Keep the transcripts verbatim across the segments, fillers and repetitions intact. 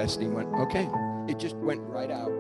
testing one. Okay, it just went right out.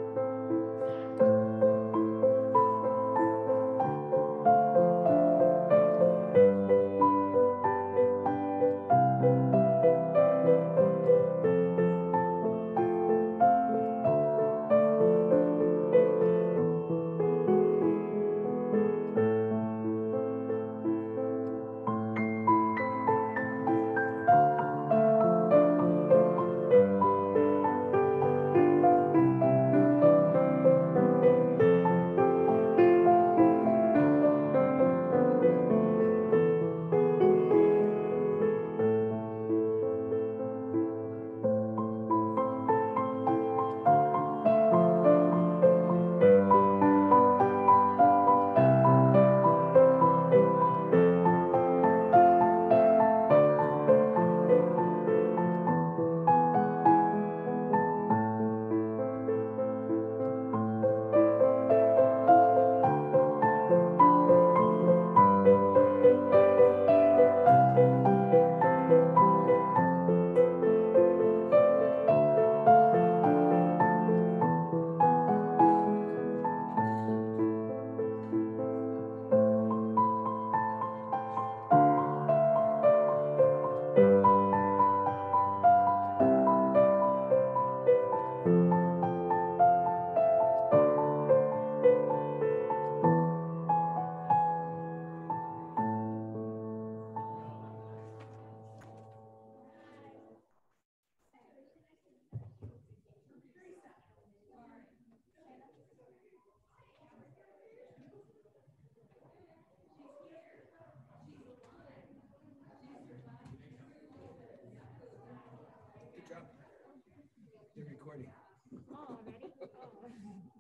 Recording. Oh, already? Oh.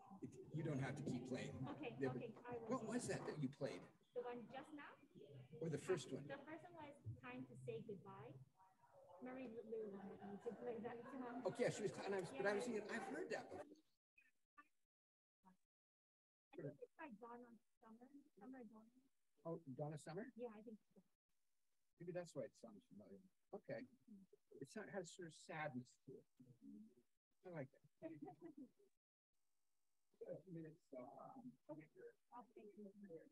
You don't have to keep playing. Okay, Never. okay. I will. What was that that you played? The one just now? Or the first one? The first one was Time to Say Goodbye. Marie Lou wanted me to play that song. Oh, yeah, she was, and I was, yeah, but I was thinking, I've heard that before. I think it's by Donna Summer. Summer Donna. Oh, Donna Summer? Yeah, I think so. Maybe that's why it sounds familiar. Okay. It has sort of sadness to it. I like that. A minute, so, um, okay. I'll thank you.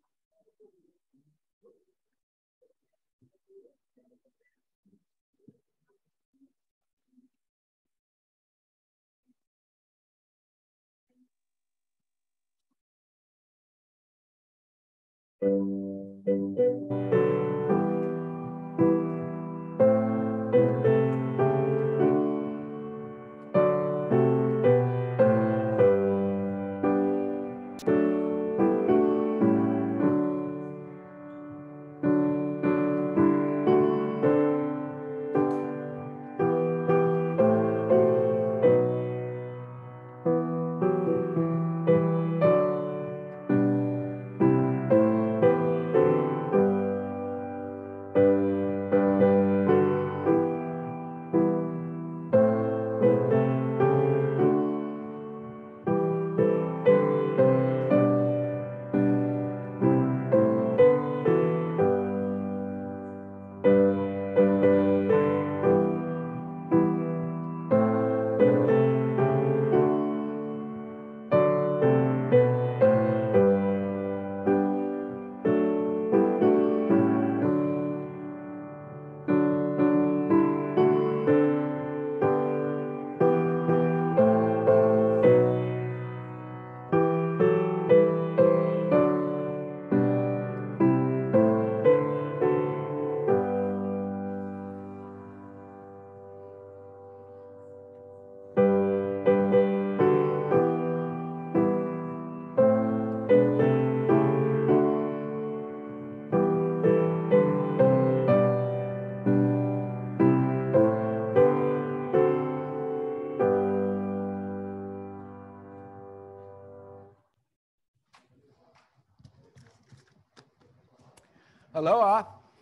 Aloha.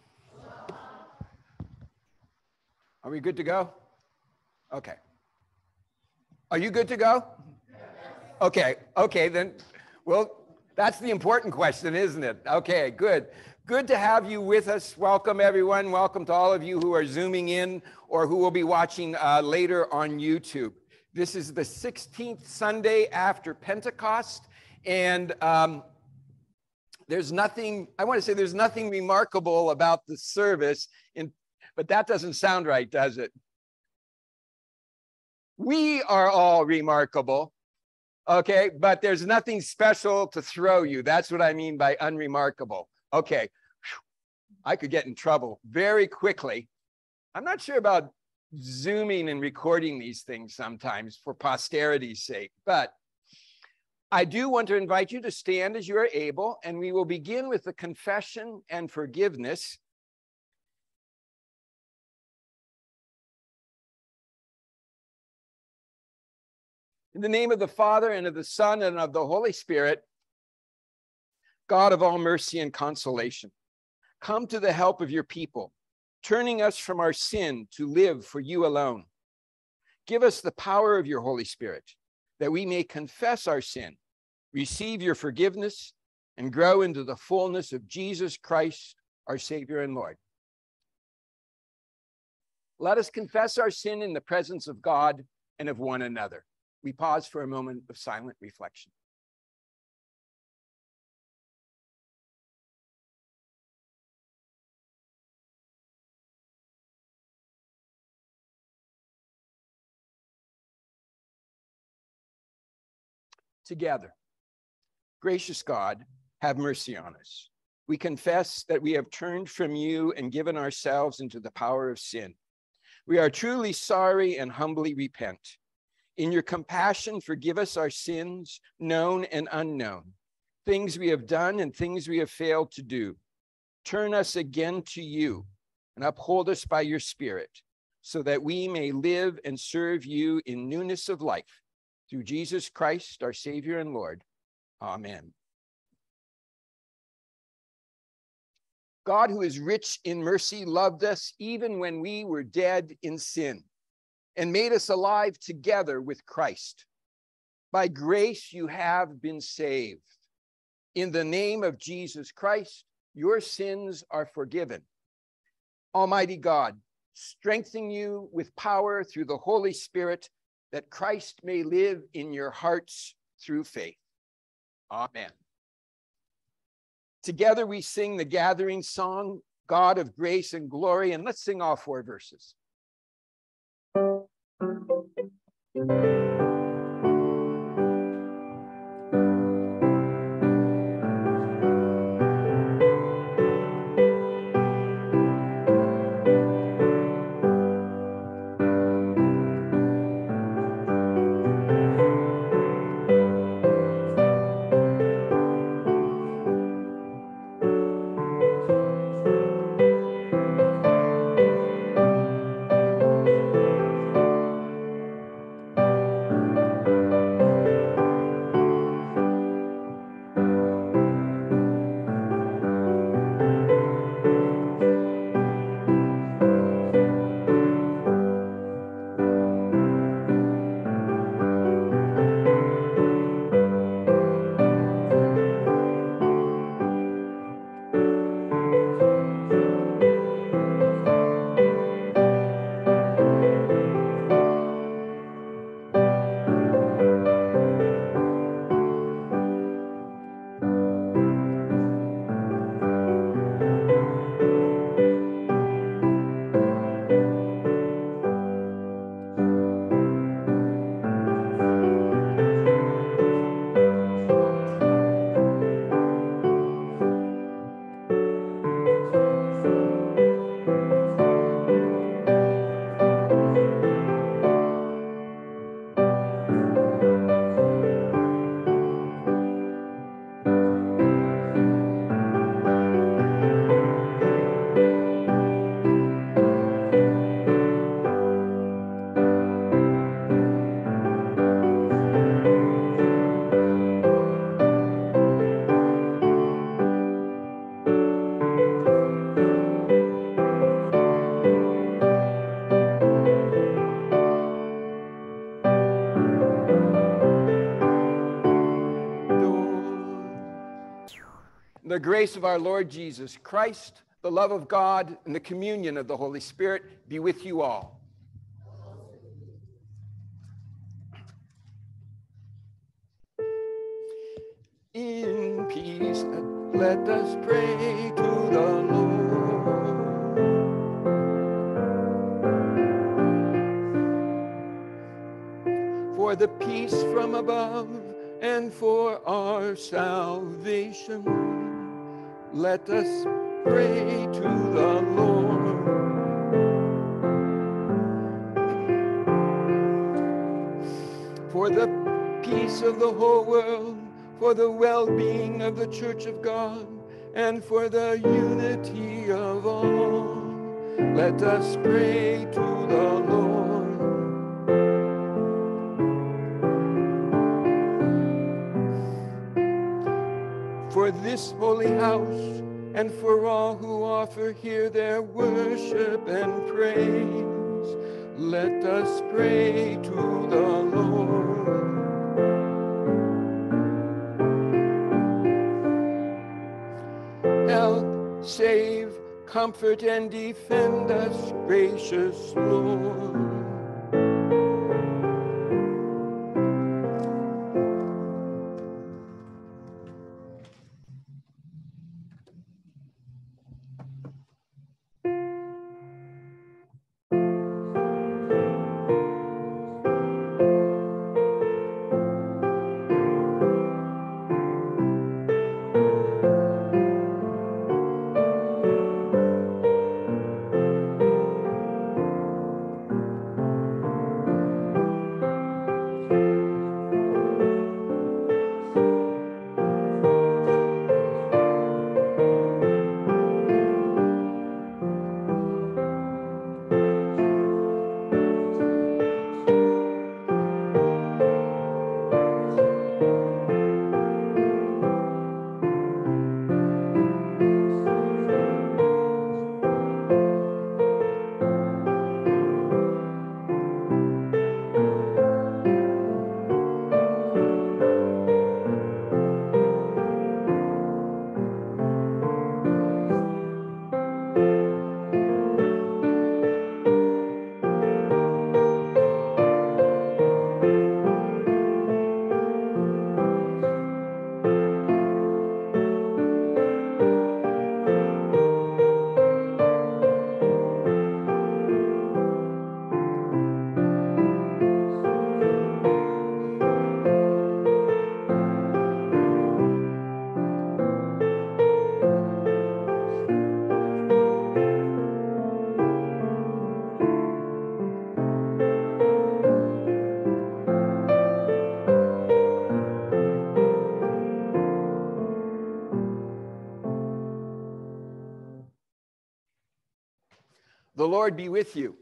Are we good to go? Okay. Are you good to go? Okay, okay, then, well, that's the important question, isn't it? Okay, good. Good to have you with us. Welcome, everyone. Welcome to all of you who are Zooming in or who will be watching uh, later on YouTube. This is the sixteenth Sunday after Pentecost, and um, there's nothing, I want to say there's nothing remarkable about the service, in, but that doesn't sound right, does it? We are all remarkable, okay, but there's nothing special to throw you. That's what I mean by unremarkable. Okay, I could get in trouble very quickly. I'm not sure about zooming and recording these things sometimes for posterity's sake, but I do want to invite you to stand as you are able, and we will begin with the confession and forgiveness. In the name of the Father, and of the Son, and of the Holy Spirit, God of all mercy and consolation, come to the help of your people, turning us from our sin to live for you alone. Give us the power of your Holy Spirit, that we may confess our sin, receive your forgiveness, and grow into the fullness of Jesus Christ, our Savior and Lord. Let us confess our sin in the presence of God and of one another. We pause for a moment of silent reflection. Together, gracious God, have mercy on us. We confess that we have turned from you and given ourselves into the power of sin. We are truly sorry and humbly repent. In your compassion, forgive us our sins, known and unknown, things we have done and things we have failed to do. Turn us again to you and uphold us by your Spirit, so that we may live and serve you in newness of life. Through Jesus Christ, our Savior and Lord. Amen. God, who is rich in mercy, loved us even when we were dead in sin, and made us alive together with Christ. By grace you have been saved. In the name of Jesus Christ, your sins are forgiven. Almighty God, strengthen you with power through the Holy Spirit, that Christ may live in your hearts through faith. Amen. Together we sing the gathering song, God of grace and glory, and let's sing all four verses. The grace of our Lord Jesus Christ, the love of God, and the communion of the Holy Spirit be with you all. In peace, let us pray to the Lord. For the peace from above and for our salvation, let us pray to the Lord. For the peace of the whole world, for the well-being of the Church of God, and for the unity of all, let us pray to the Lord. For this holy house, and for all who offer here their worship and praise, let us pray to the Lord. Help, save, comfort, and defend us, gracious Lord. The Lord be with you.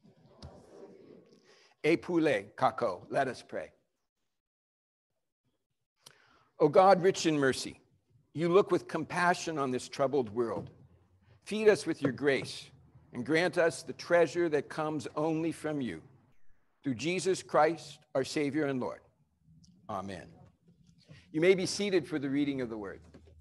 Epule kako. Let us pray. O God, rich in mercy, you look with compassion on this troubled world. Feed us with your grace and grant us the treasure that comes only from you. Through Jesus Christ, our Savior and Lord. Amen. You may be seated for the reading of the word.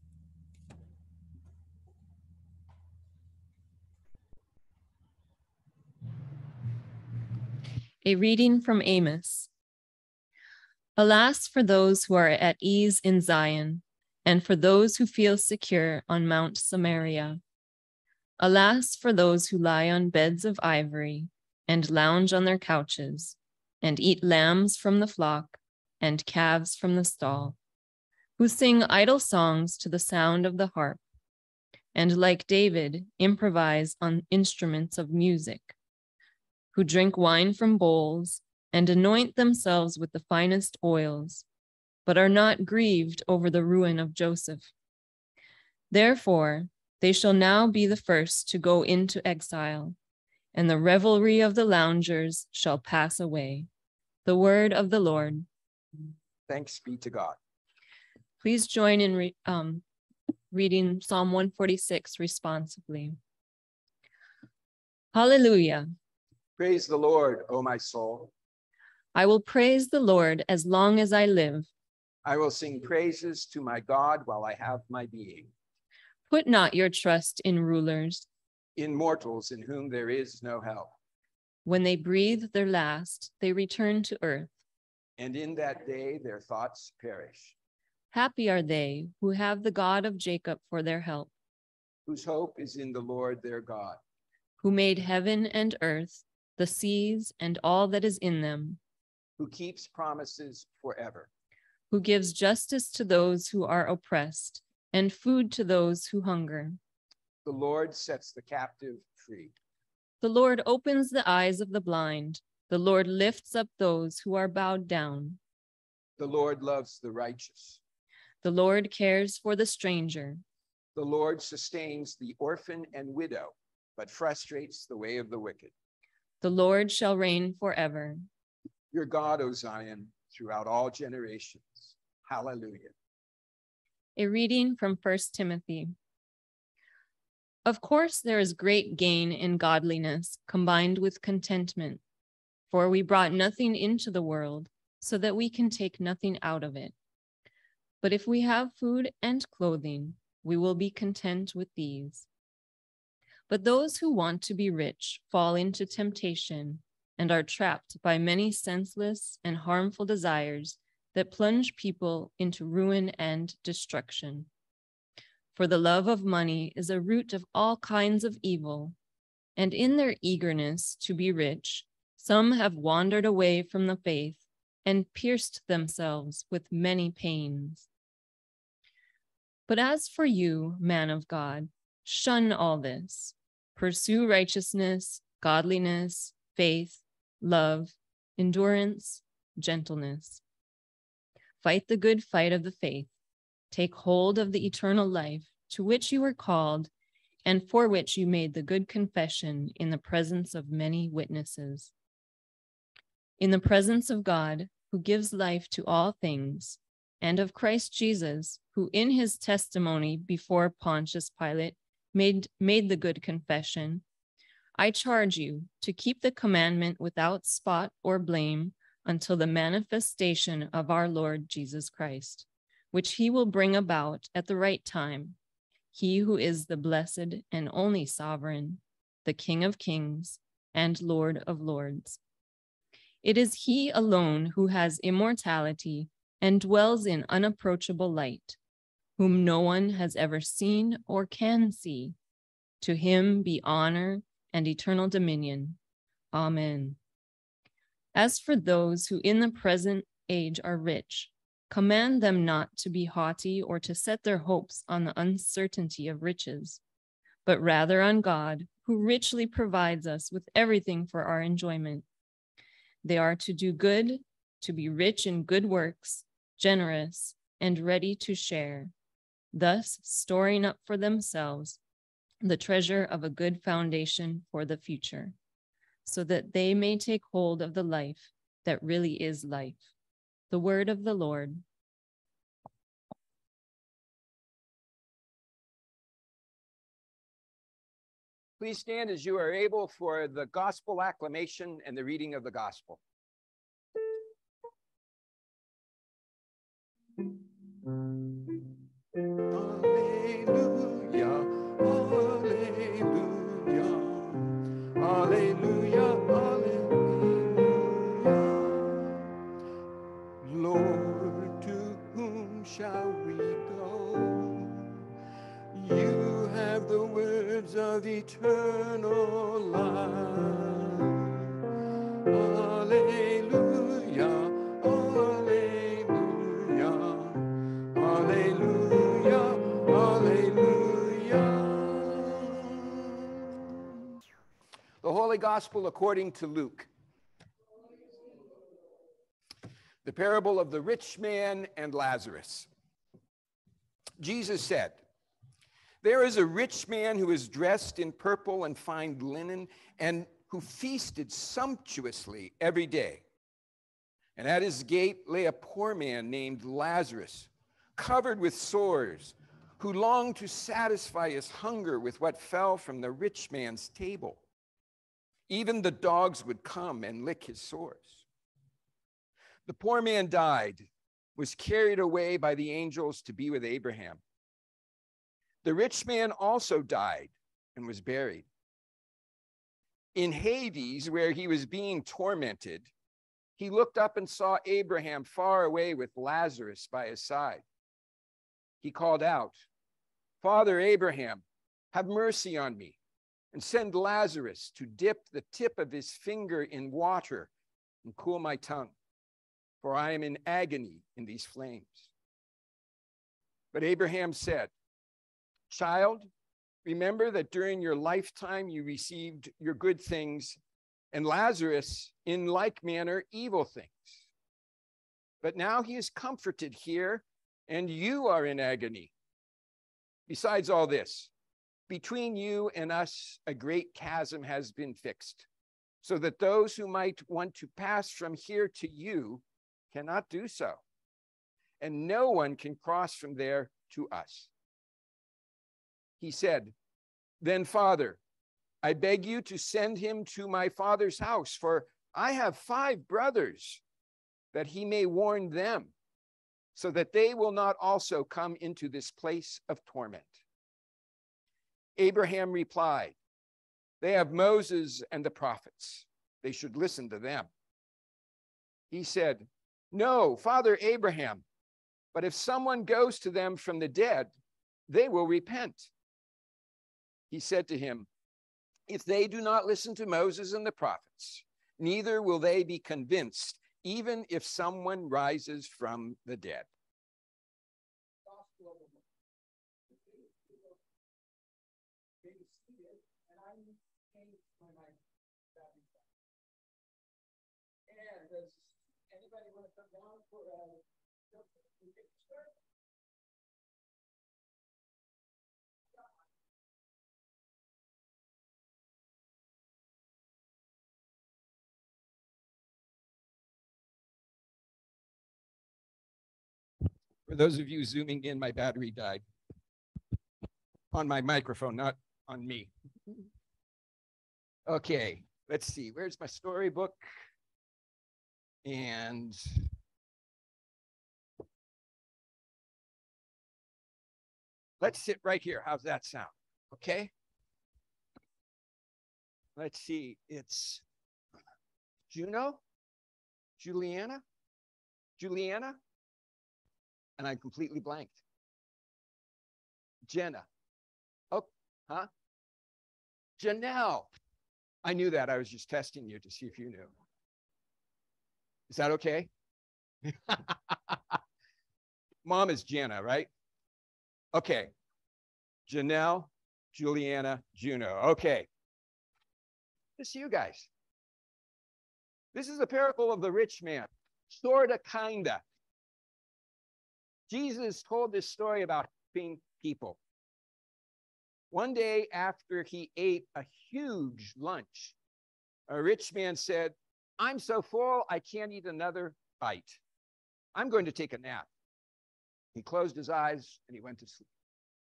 A reading from Amos. Alas for those who are at ease in Zion, and for those who feel secure on Mount Samaria. Alas for those who lie on beds of ivory, and lounge on their couches, and eat lambs from the flock, and calves from the stall, who sing idle songs to the sound of the harp, and like David, improvise on instruments of music, who drink wine from bowls and anoint themselves with the finest oils, but are not grieved over the ruin of Joseph. Therefore, they shall now be the first to go into exile, and the revelry of the loungers shall pass away. The word of the Lord. Thanks be to God. Please join in re um, reading Psalm one forty-six responsively. Hallelujah. Praise the Lord, O my soul. I will praise the Lord as long as I live. I will sing praises to my God while I have my being. Put not your trust in rulers, In mortals in whom there is no help. when they breathe their last, they return to earth. And in that day their thoughts perish. Happy are they who have the God of Jacob for their help, whose hope is in the Lord their God, who made heaven and earth, the seas and all that is in them, who keeps promises forever, who gives justice to those who are oppressed and food to those who hunger. the Lord sets the captive free. The Lord opens the eyes of the blind. The Lord lifts up those who are bowed down. The Lord loves the righteous. The Lord cares for the stranger. The Lord sustains the orphan and widow, but frustrates the way of the wicked. The Lord shall reign forever. Your God, O Zion, throughout all generations. Hallelujah. A reading from First Timothy. Of course, there is great gain in godliness combined with contentment, for we brought nothing into the world, so that we can take nothing out of it. But if we have food and clothing, we will be content with these. But those who want to be rich fall into temptation and are trapped by many senseless and harmful desires that plunge people into ruin and destruction. For the love of money is a root of all kinds of evil, and in their eagerness to be rich, some have wandered away from the faith and pierced themselves with many pains. But as for you, man of God, shun all this. Pursue righteousness, godliness, faith, love, endurance, gentleness. Fight the good fight of the faith. Take hold of the eternal life to which you were called and for which you made the good confession in the presence of many witnesses. In the presence of God, who gives life to all things, and of Christ Jesus, who in his testimony before Pontius Pilate made, made the good confession, I charge you to keep the commandment without spot or blame until the manifestation of our Lord Jesus Christ, which he will bring about at the right time, he who is the blessed and only sovereign, the King of kings and Lord of lords. It is he alone who has immortality and dwells in unapproachable light, whom no one has ever seen or can see. To him be honor and eternal dominion. Amen. As for those who in the present age are rich, command them not to be haughty or to set their hopes on the uncertainty of riches, but rather on God, who richly provides us with everything for our enjoyment. They are to do good, to be rich in good works, generous, and ready to share, thus storing up for themselves the treasure of a good foundation for the future, so that they may take hold of the life that really is life. The word of the Lord. Please stand as you are able for the gospel acclamation and the reading of the gospel. Alleluia, alleluia, alleluia, alleluia. Lord, to whom shall we go? You have the words of eternal life. Alleluia, alleluia, alleluia, alleluia. The Holy Gospel according to Luke. The parable of the rich man and Lazarus. Jesus said, there is a rich man who is dressed in purple and fine linen and who feasted sumptuously every day. And at his gate lay a poor man named Lazarus, covered with sores, who longed to satisfy his hunger with what fell from the rich man's table. Even the dogs would come and lick his sores. The poor man died, was carried away by the angels to be with Abraham. The rich man also died and was buried. In Hades, where he was being tormented, he looked up and saw Abraham far away with Lazarus by his side. he called out, "Father Abraham, have mercy on me, and send Lazarus to dip the tip of his finger in water and cool my tongue, for I am in agony in these flames." But Abraham said, "Child, remember that during your lifetime you received your good things, and Lazarus in like manner evil things. But now he is comforted here, and you are in agony. Besides all this, between you and us a great chasm has been fixed, so that those who might want to pass from here to you cannot do so, and no one can cross from there to us." He said, "Then, Father, I beg you to send him to my father's house, for I have five brothers, that he may warn them, so that they will not also come into this place of torment." Abraham replied, "They have Moses and the prophets. They should listen to them." He said, "No, Father Abraham, but if someone goes to them from the dead, they will repent." He said to him, "If they do not listen to Moses and the prophets, neither will they be convinced, even if someone rises from the dead." And does anybody want to come down for a For those of you zooming in, my battery died on my microphone, not on me. Okay, let's see. Where's my storybook? And let's sit right here. How's that sound? Okay. Let's see. It's Juno, Juliana, Juliana, and I completely blanked. Jenna. Oh, huh? Janelle. I knew that. I was just testing you to see if you knew. Is that okay? Mom is Jenna, right? Okay. Janelle, Juliana, Juno. Okay. This is you guys. This is the parable of the rich man. Sorta, kinda. Jesus told this story about helping people. One day after he ate a huge lunch, a rich man said, "I'm so full, I can't eat another bite. I'm going to take a nap." He closed his eyes and he went to sleep.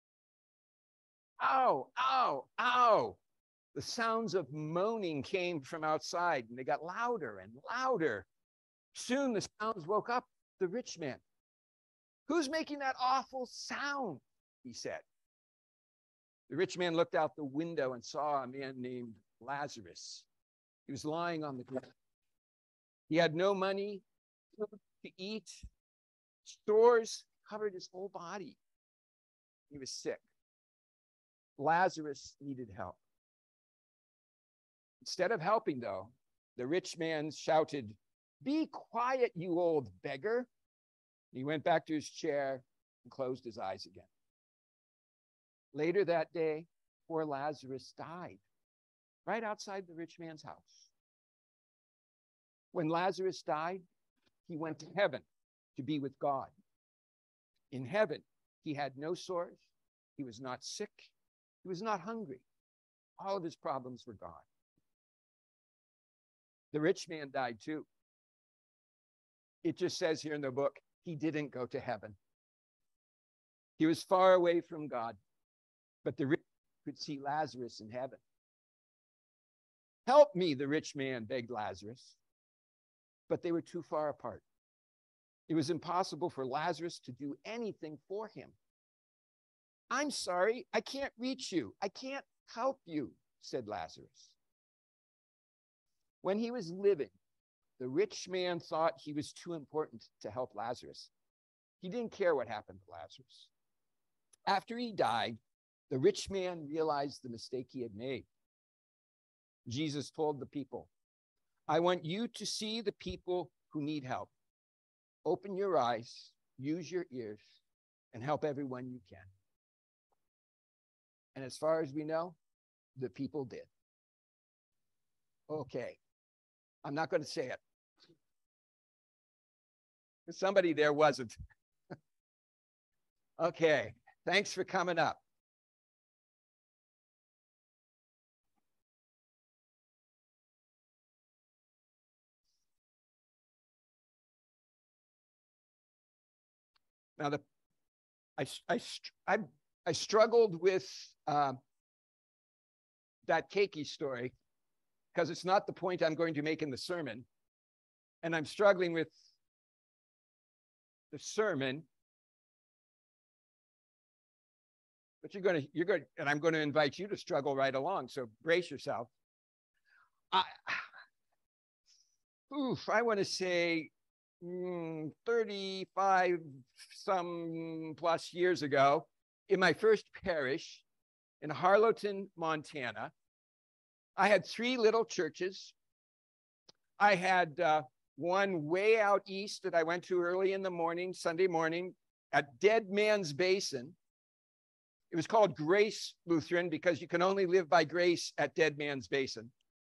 Ow, ow, ow. The sounds of moaning came from outside, and they got louder and louder. Soon the sounds woke up the rich man. "Who's making that awful sound?" he said. The rich man looked out the window and saw a man named Lazarus. He was lying on the ground. He had no money to eat. Stores covered his whole body. He was sick. Lazarus needed help. Instead of helping, though, the rich man shouted, "Be quiet, you old beggar." He went back to his chair and closed his eyes again. Later that day, poor Lazarus died right outside the rich man's house. When Lazarus died, he went to heaven to be with God. In heaven, he had no sores. He was not sick. He was not hungry. All of his problems were gone. The rich man died too. It just says here in the book, he didn't go to heaven. He was far away from God, but the rich could see Lazarus in heaven. "Help me," the rich man begged Lazarus, but they were too far apart. It was impossible for Lazarus to do anything for him. "I'm sorry, I can't reach you. I can't help you," said Lazarus. When he was living, the rich man thought he was too important to help Lazarus. He didn't care what happened to Lazarus. After he died, the rich man realized the mistake he had made. Jesus told the people, I want you to see the people who need help. Open your eyes, use your ears, and help everyone you can. And as far as we know, the people did. Okay, I'm not going to say it. Somebody there wasn't. Okay, thanks for coming up. Now, the, I, I, I, I struggled with uh, that cakey story because it's not the point I'm going to make in the sermon. And I'm struggling with the sermon. But you're going to, you're going, and I'm going to invite you to struggle right along. So brace yourself. I, oof, I want to say mm, thirty-five some plus years ago, in my first parish in Harlowton, Montana, I had three little churches. I had uh, one way out east that I went to early in the morning, Sunday morning, at Dead Man's Basin. It was called Grace Lutheran because you can only live by grace at Dead Man's Basin.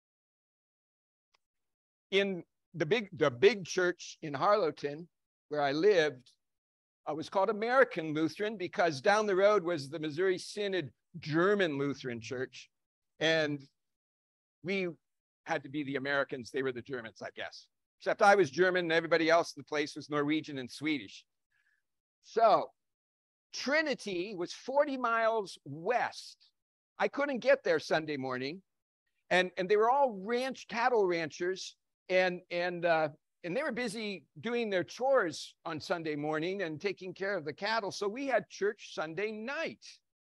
In the big, the big church in Harlowton, where I lived, uh, was called American Lutheran because down the road was the Missouri Synod German Lutheran Church. And we had to be the Americans. They were the Germans, I guess. Except I was German and everybody else in the place was Norwegian and Swedish. So Trinity was forty miles west. I couldn't get there Sunday morning. And, and they were all ranch, cattle ranchers. And, and, uh, and they were busy doing their chores on Sunday morning and taking care of the cattle. So we had church Sunday night.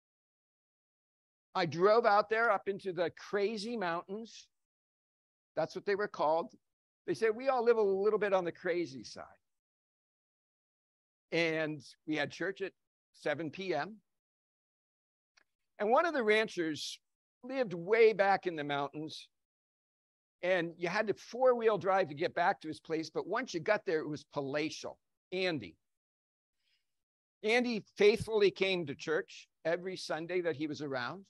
I drove out there up into the crazy mountains. That's what they were called. They said, we all live a little bit on the crazy side. And we had church at seven p m And one of the ranchers lived way back in the mountains. And you had to four-wheel drive to get back to his place. But once you got there, it was palatial. Andy. Andy faithfully came to church every Sunday that he was around.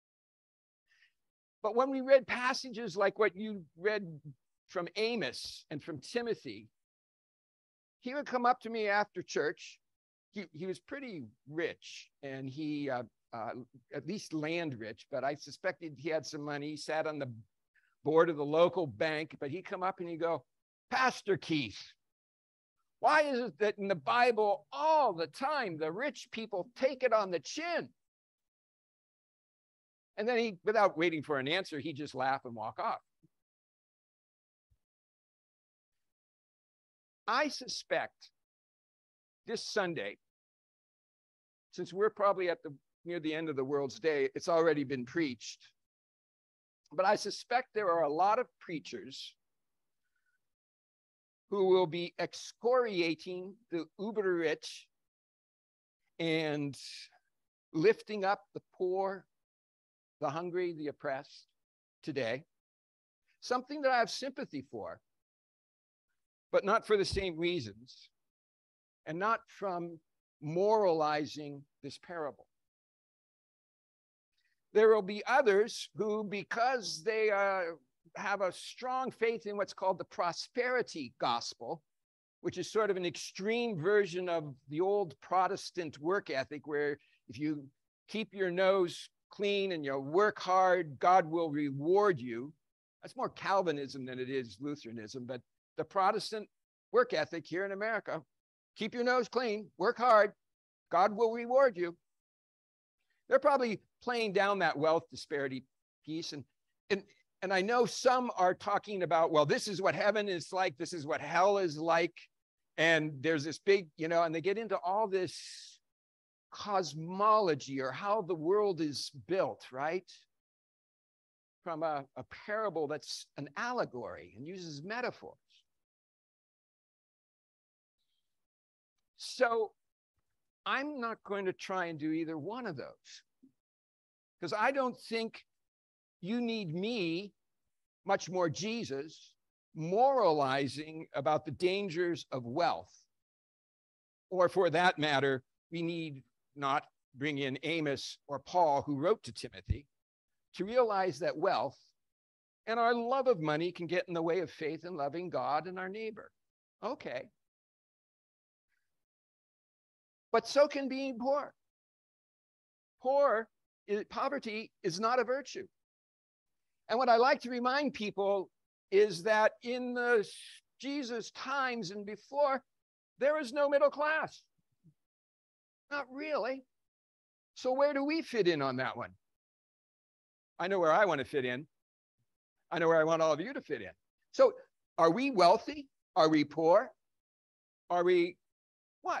But when we read passages like what you read from Amos and from Timothy, he would come up to me after church. He, he was pretty rich, and he, uh, uh, at least land rich, but I suspected he had some money. He sat on the board of the local bank, but he'd come up and he'd go, Pastor Keith, why is it that in the Bible all the time the rich people take it on the chin? And then he, without waiting for an answer, he'd just laugh and walk off. I suspect this Sunday, since we're probably at the near the end of the world's day, it's already been preached. But I suspect there are a lot of preachers who will be excoriating the uber rich and lifting up the poor, the hungry, the oppressed today. Something that I have sympathy for, but not for the same reasons, and not from moralizing this parable. There will be others who, because they uh, have a strong faith in what's called the prosperity gospel, which is sort of an extreme version of the old Protestant work ethic, where if you keep your nose clean and you work hard, God will reward you. That's more Calvinism than it is Lutheranism, but the Protestant work ethic here in America, keep your nose clean, work hard, God will reward you. They're probably playing down that wealth disparity piece. And, and, and I know some are talking about, well, this is what heaven is like, this is what hell is like. And there's this big, you know, and they get into all this cosmology or how the world is built, right? From a, a parable that's an allegory and uses metaphors. So I'm not going to try and do either one of those, because I don't think you need me, much more Jesus, moralizing about the dangers of wealth. Or for that matter, we need not bring in Amos or Paul, who wrote to Timothy, to realize that wealth and our love of money can get in the way of faith and loving God and our neighbor. Okay. But so can being poor. Poor, poverty is not a virtue. And what I like to remind people is that in the Jesus times and before, there was no middle class. Not really. So where do we fit in on that one? I know where I want to fit in. I know where I want all of you to fit in. So are we wealthy? Are we poor? Are we what?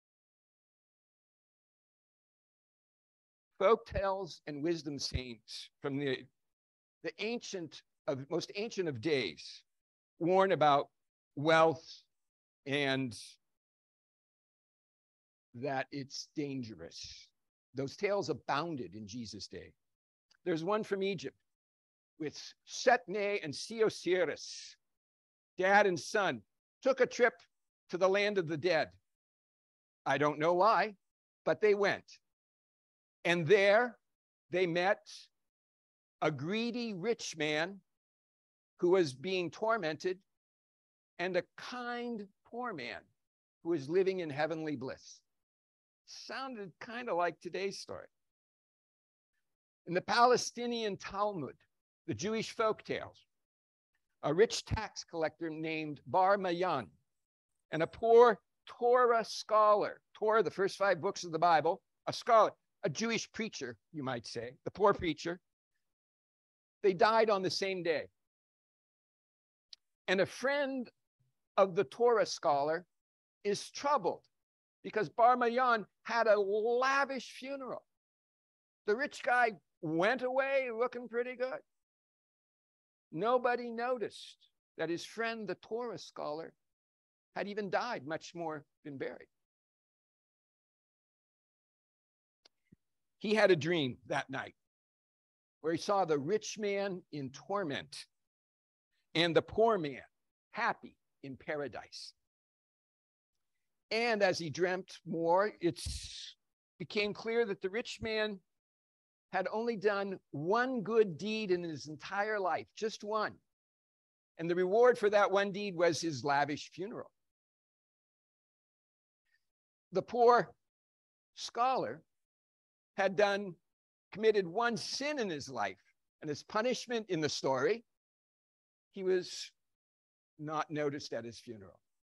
Folk tales and wisdom sayings from the, the ancient of most ancient of days warn about wealth and that it's dangerous. Those tales abounded in Jesus' day. There's one from Egypt with Setne and Siosiris, dad and son, took a trip to the land of the dead. I don't know why, but they went. And there they met a greedy rich man who was being tormented and a kind poor man who was living in heavenly bliss. Sounded kind of like today's story. In the Palestinian Talmud, the Jewish folk tales, a rich tax collector named Bar Mayan and a poor Torah scholar, Torah, the first five books of the Bible, a scholar, a Jewish preacher, you might say, the poor preacher, they died on the same day. And a friend of the Torah scholar is troubled because Bar Mayan had a lavish funeral. The rich guy went away looking pretty good. Nobody noticed that his friend, the Torah scholar, had even died, much more been buried. He had a dream that night where he saw the rich man in torment and the poor man happy in paradise. And as he dreamt more, it became clear that the rich man had only done one good deed in his entire life, just one. And the reward for that one deed was his lavish funeral. The poor scholar had done, committed one sin in his life, and his punishment in the story, he was not noticed at his funeral.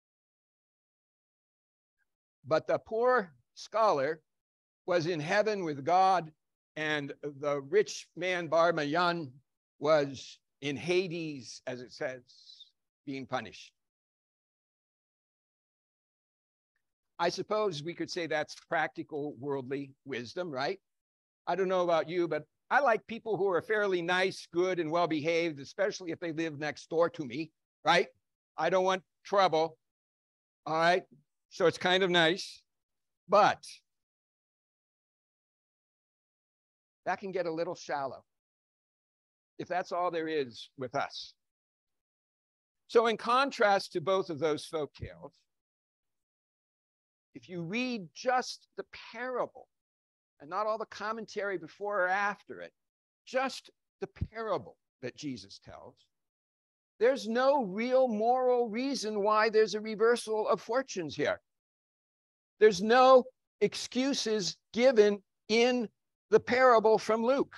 But the poor scholar was in heaven with God, and the rich man Bar Mayan was in Hades, as it says, being punished. I suppose we could say that's practical worldly wisdom, right? I don't know about you, but I like people who are fairly nice, good, and well-behaved, especially if they live next door to me, right? I don't want trouble, all right? So it's kind of nice, but that can get a little shallow if that's all there is with us. So in contrast to both of those folk tales, if you read just the parable and not all the commentary before or after it, just the parable that Jesus tells, there's no real moral reason why there's a reversal of fortunes here. There's no excuses given in the parable from Luke.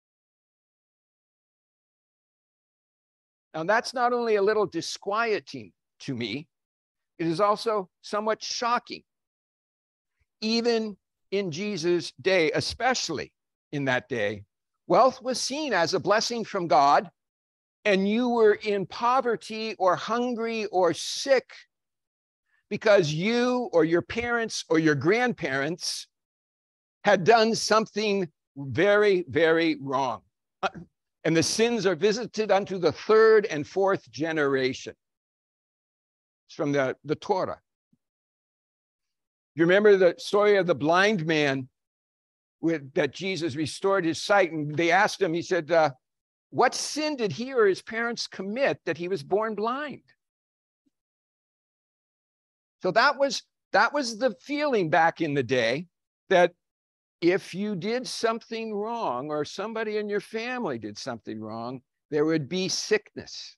Now, that's not only a little disquieting to me, it is also somewhat shocking. Even in Jesus' day, especially in that day, wealth was seen as a blessing from God, and you were in poverty or hungry or sick because you or your parents or your grandparents had done something very, very wrong. And the sins are visited unto the third and fourth generation. It's from the, the Torah. You remember the story of the blind man with, that Jesus restored his sight, and they asked him, he said, uh, what sin did he or his parents commit that he was born blind? So that was, that was the feeling back in the day, that if you did something wrong or somebody in your family did something wrong, there would be sickness.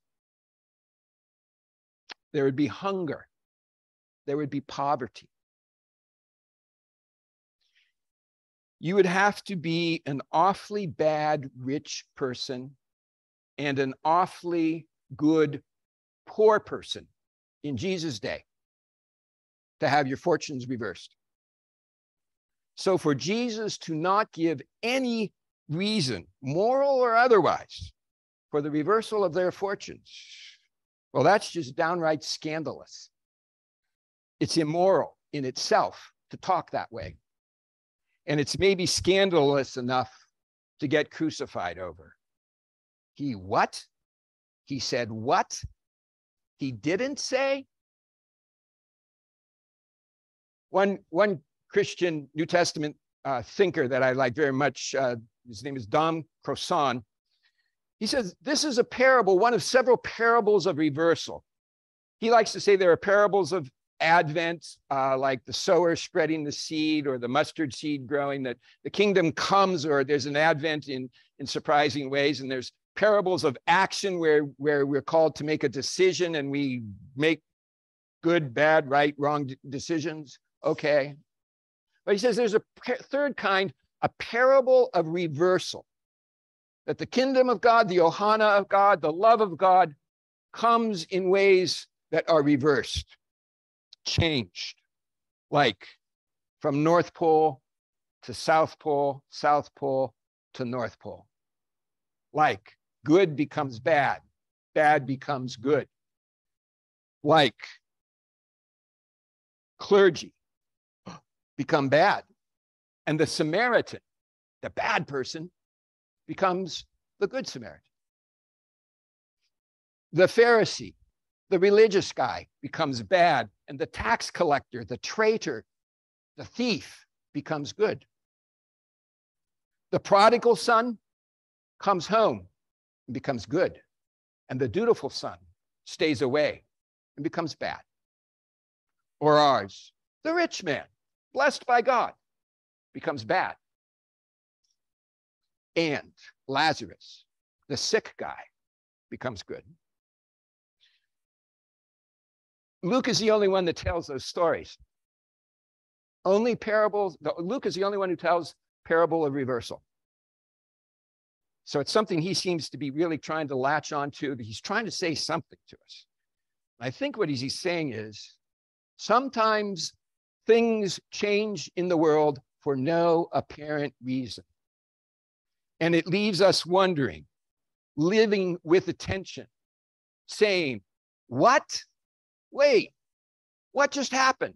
There would be hunger. There would be poverty. You would have to be an awfully bad rich person and an awfully good poor person in Jesus' day to have your fortunes reversed. So for Jesus to not give any reason, moral or otherwise, for the reversal of their fortunes, well, that's just downright scandalous. It's immoral in itself to talk that way. And it's maybe scandalous enough to get crucified over. He what? He said what? He didn't say? One, one Christian New Testament uh, thinker that I like very much, uh, his name is Dom Crossan. He says, this is a parable, one of several parables of reversal. He likes to say there are parables of Advent, uh, like the sower spreading the seed or the mustard seed growing, that the kingdom comes, or there's an Advent in, in surprising ways. And there's parables of action where, where we're called to make a decision and we make good, bad, right, wrong decisions. Okay. But he says there's a third kind, a parable of reversal, that the kingdom of God, the ohana of God, the love of God comes in ways that are reversed, changed, like from North Pole to South Pole, South Pole to North Pole. Like good becomes bad, bad becomes good. Like clergy become bad, and the Samaritan, the bad person, becomes the good Samaritan. The Pharisee, the religious guy, becomes bad, and the tax collector, the traitor, the thief, becomes good. The prodigal son comes home and becomes good, and the dutiful son stays away and becomes bad. Or ours, the rich man, blessed by God, becomes bad. And Lazarus, the sick guy, becomes good. Luke is the only one that tells those stories. Only parables, Luke is the only one who tells parable of reversal. So it's something he seems to be really trying to latch onto. He's trying to say something to us. I think what he's saying is, sometimes things change in the world for no apparent reason. And it leaves us wondering, living with attention, saying, what? Wait, what just happened?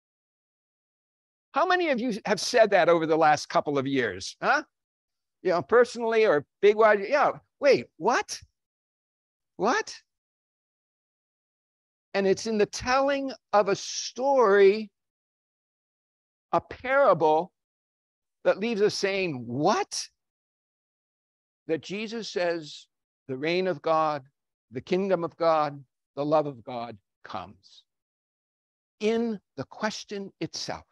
How many of you have said that over the last couple of years? Huh? You know, personally or big wide, yeah, wait, what? What? And it's in the telling of a story, a parable, that leaves us saying, what? That Jesus says the reign of God, the kingdom of God, the love of God comes in the question itself.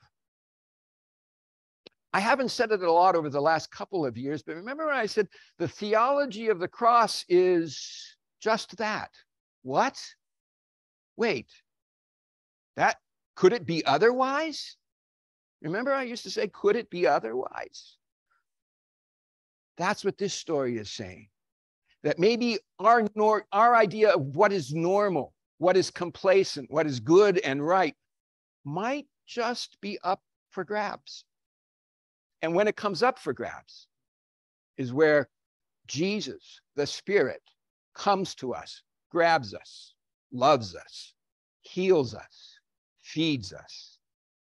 I haven't said it a lot over the last couple of years, but remember when I said the theology of the cross is just that? What? Wait, that, could it be otherwise? Remember I used to say, could it be otherwise? That's what this story is saying. That maybe our, nor, our idea of what is normal, what is complacent, what is good and right, might just be up for grabs. And when it comes up for grabs is where Jesus, the Spirit, comes to us, grabs us, loves us, heals us, feeds us.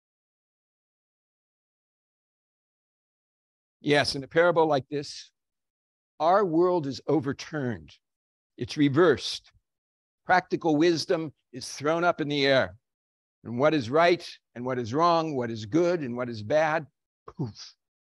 Yes, in a parable like this, our world is overturned. It's reversed. Practical wisdom is thrown up in the air. And what is right and what is wrong, what is good and what is bad, poof.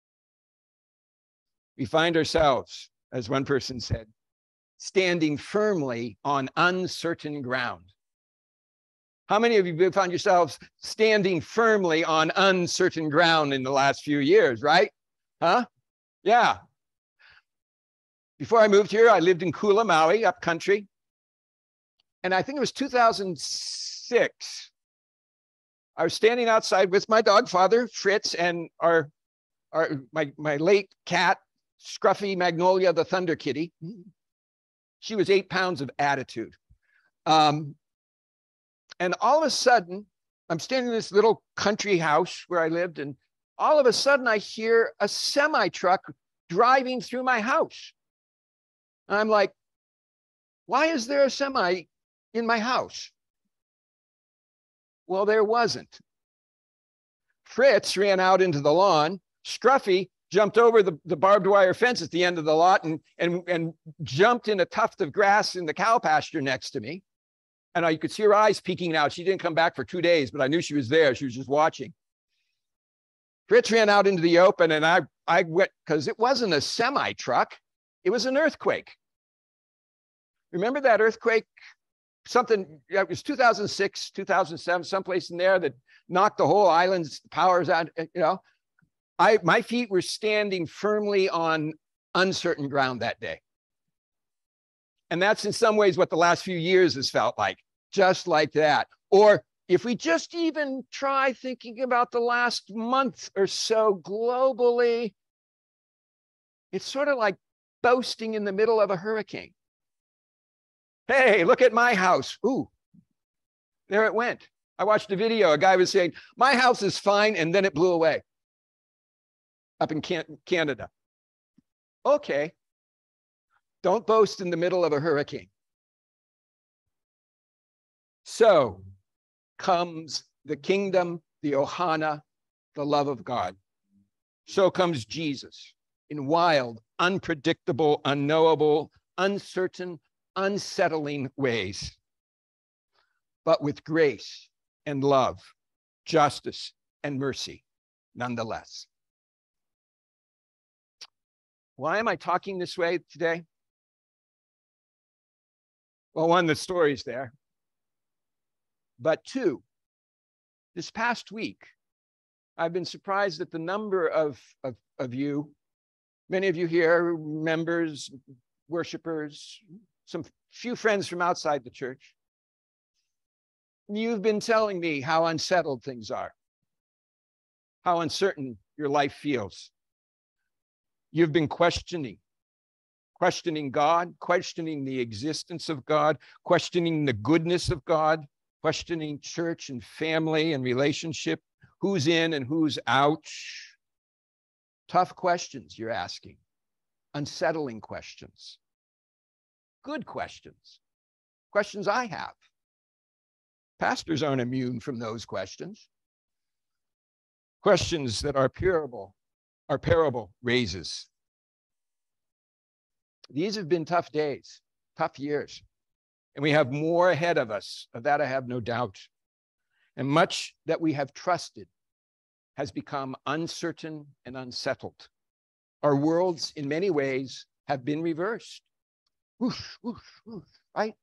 We find ourselves, as one person said, standing firmly on uncertain ground. How many of you have found yourselves standing firmly on uncertain ground in the last few years, right? Huh? Yeah. Before I moved here, I lived in Kula, Maui, up country. And I think it was two thousand six. I was standing outside with my dog, Father Fritz, and our, our my, my late cat, Scruffy Magnolia, the Thunder Kitty. She was eight pounds of attitude. Um, and all of a sudden, I'm standing in this little country house where I lived, and all of a sudden I hear a semi-truck driving through my house. And I'm like, why is there a semi in my house? Well, there wasn't. Fritz ran out into the lawn. Scruffy jumped over the, the barbed wire fence at the end of the lot and, and, and jumped in a tuft of grass in the cow pasture next to me. And I could see her eyes peeking out. She didn't come back for two days, but I knew she was there. She was just watching. Fritz ran out into the open, and I, I went, because it wasn't a semi-truck. It was an earthquake. Remember that earthquake? Something, it was two thousand six, two thousand seven, someplace in there that knocked the whole island's powers out, you know. I, my feet were standing firmly on uncertain ground that day. And that's in some ways what the last few years has felt like, just like that. Or if we just even try thinking about the last month or so globally, it's sort of like boasting in the middle of a hurricane. Hey, look at my house. Ooh, there it went. I watched a video. A guy was saying, my house is fine, and then it blew away up in Can- Canada. Okay. Don't boast in the middle of a hurricane. So comes the kingdom, the Ohana, the love of God. So comes Jesus in wild, unpredictable, unknowable, uncertain, unsettling ways, but with grace and love, justice and mercy nonetheless. Why am I talking this way today? Well, one, the story's there. But two, this past week, I've been surprised at the number of, of, of you, many of you here, members, worshipers, some few friends from outside the church. You've been telling me how unsettled things are, how uncertain your life feels. You've been questioning, questioning God, questioning the existence of God, questioning the goodness of God, questioning church and family and relationship, who's in and who's out. Tough questions you're asking, unsettling questions, good questions, questions I have. Pastors aren't immune from those questions. Questions that our parable, our parable raises. These have been tough days, tough years, and we have more ahead of us. Of that I have no doubt. And much that we have trusted has become uncertain and unsettled. Our worlds, in many ways, have been reversed. Whoosh, whoosh, whoosh, right?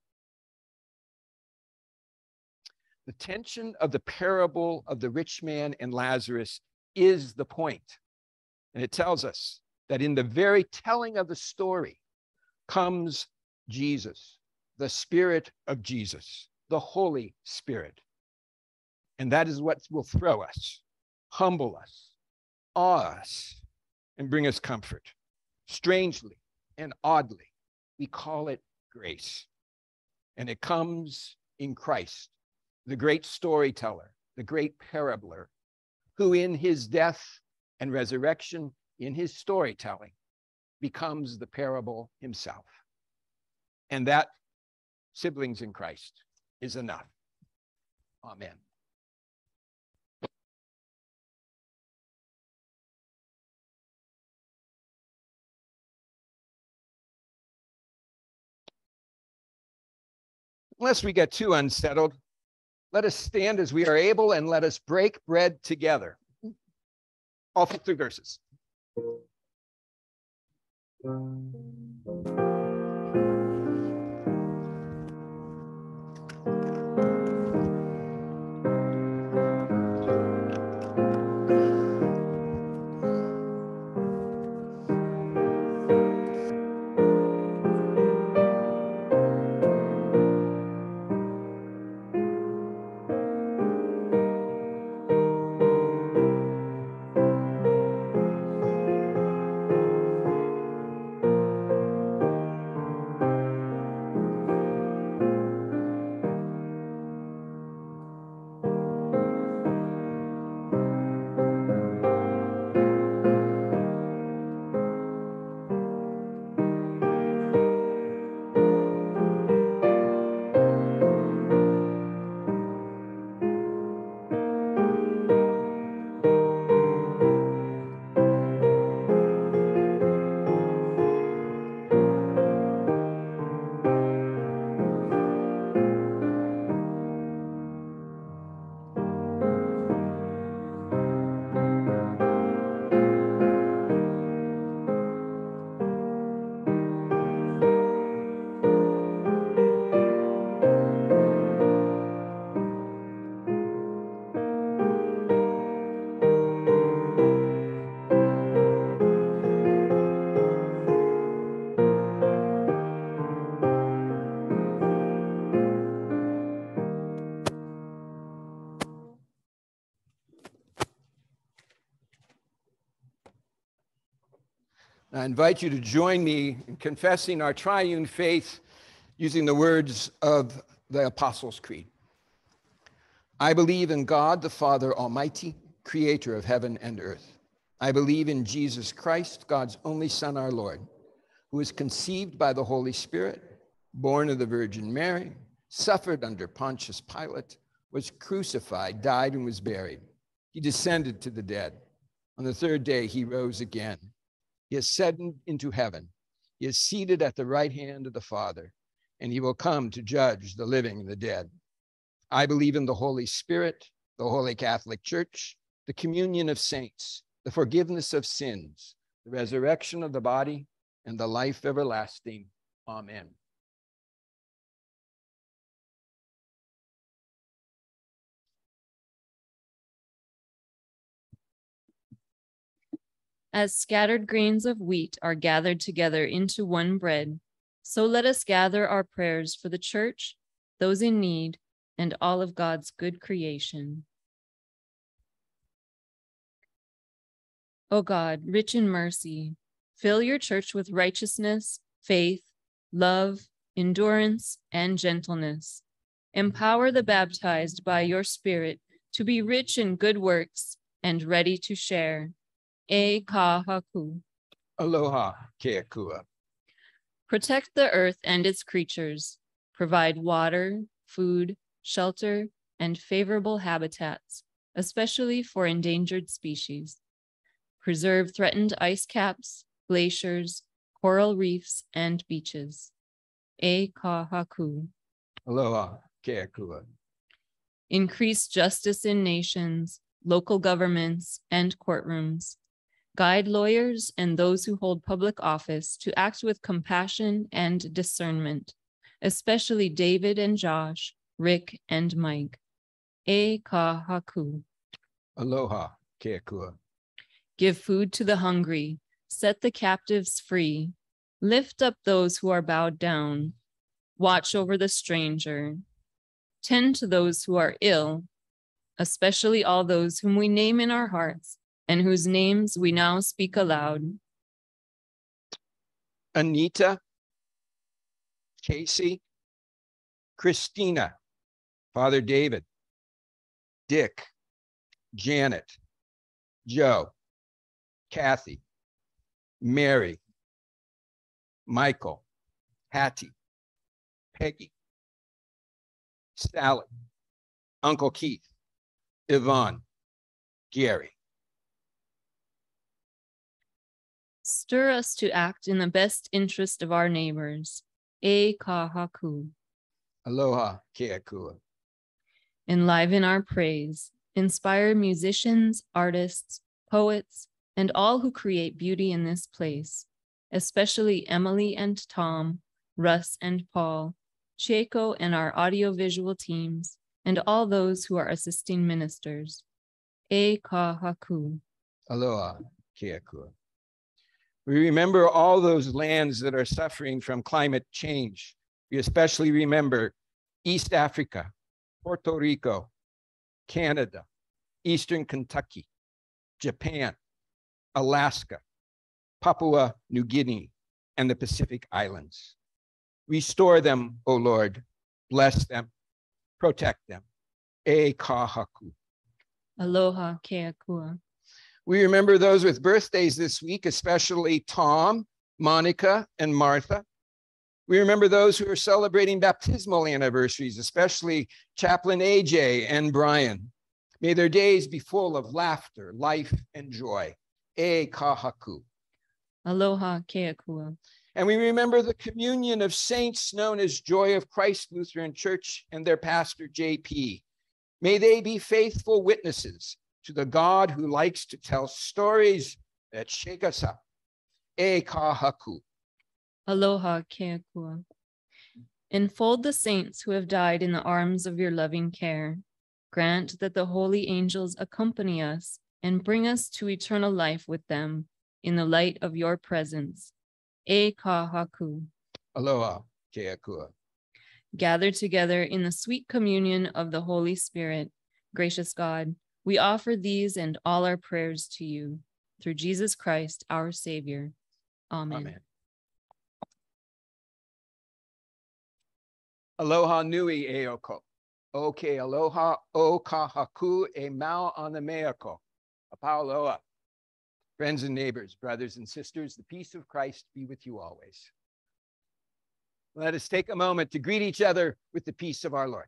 The tension of the parable of the rich man and Lazarus is the point. And it tells us that in the very telling of the story comes Jesus, the Spirit of Jesus, the Holy Spirit. And that is what will throw us, humble us, awe us, and bring us comfort. Strangely and oddly, we call it grace. And it comes in Christ, the great storyteller, the great parabler, who in his death and resurrection, in his storytelling, becomes the parable himself. And that, siblings in Christ, is enough. Amen. Unless we get too unsettled, Let us stand as we are able and let us break bread together. All three verses. I invite you to join me in confessing our triune faith using the words of the Apostles' Creed. I believe in God, the Father Almighty, creator of heaven and earth. I believe in Jesus Christ, God's only Son, our Lord, who was conceived by the Holy Spirit, born of the Virgin Mary, suffered under Pontius Pilate, was crucified, died, and was buried. He descended to the dead. On the third day, he rose again. He ascended into heaven. He is seated at the right hand of the Father, and he will come to judge the living and the dead. I believe in the Holy Spirit, the Holy Catholic Church, the communion of saints, the forgiveness of sins, the resurrection of the body, and the life everlasting. Amen. As scattered grains of wheat are gathered together into one bread, so let us gather our prayers for the church, those in need, and all of God's good creation. O God, rich in mercy, fill your church with righteousness, faith, love, endurance, and gentleness. Empower the baptized by your Spirit to be rich in good works and ready to share. E ka haku. Aloha keakua. Protect the earth and its creatures. Provide water, food, shelter, and favorable habitats, especially for endangered species. Preserve threatened ice caps, glaciers, coral reefs, and beaches. E ka haku. Aloha keakua. Increase justice in nations, local governments, and courtrooms. Guide lawyers and those who hold public office to act with compassion and discernment, especially David and Josh, Rick and Mike. E ka haku. Aloha keakua. Give food to the hungry, set the captives free, lift up those who are bowed down, watch over the stranger, tend to those who are ill, especially all those whom we name in our hearts and whose names we now speak aloud. Anita, Casey, Christina, Father David, Dick, Janet, Joe, Kathy, Mary, Michael, Hattie, Peggy, Sally, Uncle Keith, Yvonne, Gary. Stir us to act in the best interest of our neighbors. E ka haku. Aloha keakua. enliven our praise, inspire musicians, artists, poets, and all who create beauty in this place, especially Emily and Tom, Russ and Paul, Chieko and our audiovisual teams, and all those who are assisting ministers. E ka haku. Aloha, Keakua. We remember all those lands that are suffering from climate change. We especially remember East Africa, Puerto Rico, Canada, Eastern Kentucky, Japan, Alaska, Papua New Guinea, and the Pacific Islands. Restore them, O Lord, bless them, protect them. E ka haku. Aloha, Keakua. We remember those with birthdays this week, especially Tom, Monica, and Martha. We remember those who are celebrating baptismal anniversaries, especially Chaplain A J and Brian. May their days be full of laughter, life, and joy. E ka haku. Aloha, Keakua. And we remember the communion of saints known as Joy of Christ Lutheran Church and their pastor, J P. May they be faithful witnesses to the God who likes to tell stories that shake us up. E ka haku. Aloha, Keakua. Enfold the saints who have died in the arms of your loving care. Grant that the holy angels accompany us and bring us to eternal life with them in the light of your presence. E ka haku. Aloha, Keakua. Gathered together in the sweet communion of the Holy Spirit, gracious God, we offer these and all our prayers to you, through Jesus Christ, our Savior. Amen. Amen. Aloha nui e oko. Okay, aloha o ka haku e mau ana meako. Apau aloha. Friends and neighbors, brothers and sisters, the peace of Christ be with you always. Let us take a moment to greet each other with the peace of our Lord.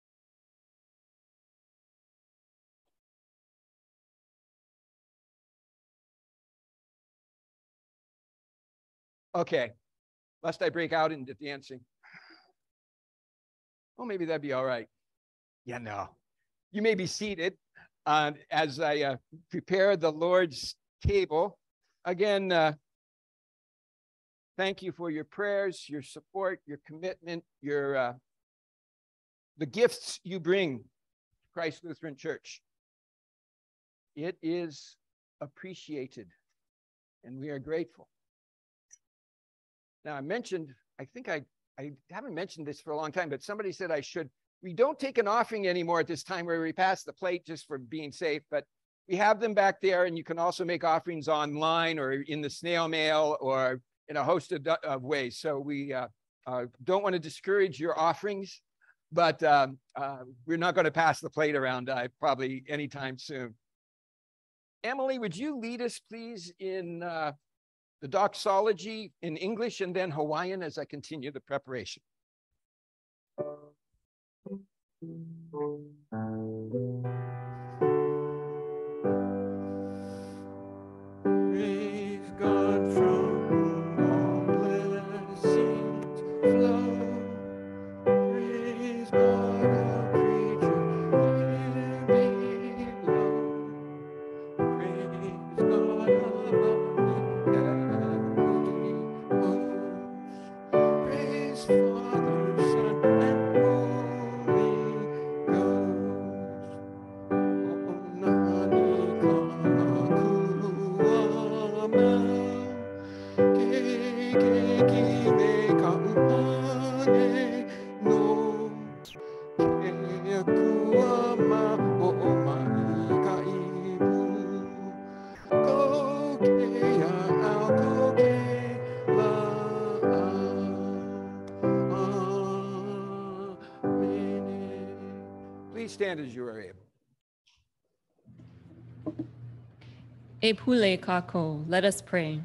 Okay, lest I break out into dancing. Well, maybe that'd be all right. Yeah, no. You may be seated uh, as I uh, prepare the Lord's table. Again, uh, thank you for your prayers, your support, your commitment, your uh, the gifts you bring to Christ Lutheran Church. It is appreciated, and we are grateful. Now, I mentioned, I think I, I haven't mentioned this for a long time, but somebody said I should. We don't take an offering anymore at this time where we pass the plate just for being safe, but we have them back there, and you can also make offerings online or in the snail mail or in a host of, of ways. So we uh, uh, don't want to discourage your offerings, but um, uh, we're not going to pass the plate around uh, probably anytime soon. Emily, would you lead us, please, in uh, the doxology in English and then Hawaiian as I continue the preparation. Praise God from whom all blessings flow. Praise God, all creatures here below. Praise God above the heavenly hosts. Praise Father, Son, and Holy Ghost. Om Nani Kakuama, Ke Ke Kime Kaupane no, Ke Akuama o Mai Kaibu. Please stand as you are able. Epule kako, let us pray.